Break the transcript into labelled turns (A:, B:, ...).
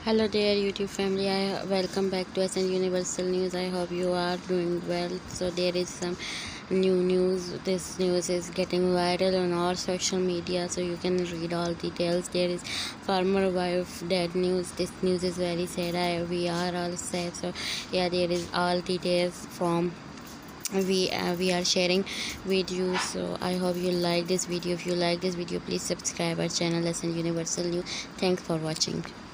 A: Hello there YouTube family, I welcome back to SN Universal News. I hope you are doing well. So there is some new news. This news is getting viral on our social media, so you can read all details. There is farmer wife dead news. This news is very sad. We are all sad. So yeah, there is all details from we are sharing with you. So I hope you like this video. If you like this video, please subscribe our channel SN Universal News. Thanks for watching.